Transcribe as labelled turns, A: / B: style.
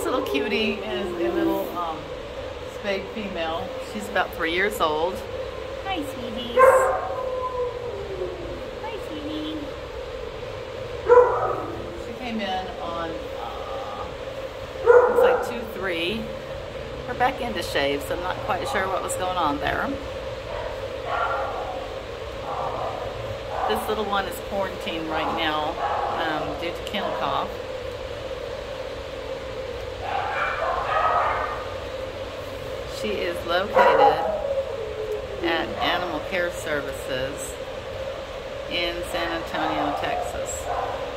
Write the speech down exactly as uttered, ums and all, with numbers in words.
A: little cutie is a little um, spayed female. She's about three years old. Hi, sweeties. Hi, sweetie. She came in on, uh, looks like two three. Her back end is shaved, so I'm not quite sure what was going on there. This little one is quarantined right now um, due to kennel cough. She is located at Animal Care Services in San Antonio, Texas.